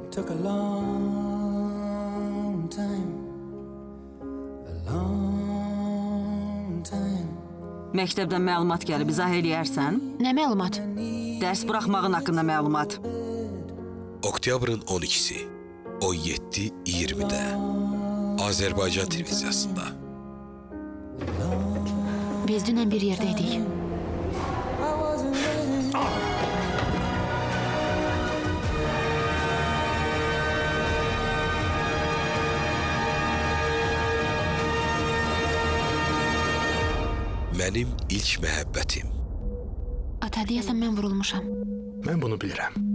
took a long time. Məktəbdən məlumat gəlib, izah eləyərsən? Nə məlumat? Dərs buraxmağın haqqında məlumat. Oktyabrın 12-si, 17:20-də Azərbaycan televiziyasında. Biz dünən bir yerdəydik. Mənim ilk məhəbbətim. Ata, deyəsən mən vurulmuşam. Mən bunu bilirəm.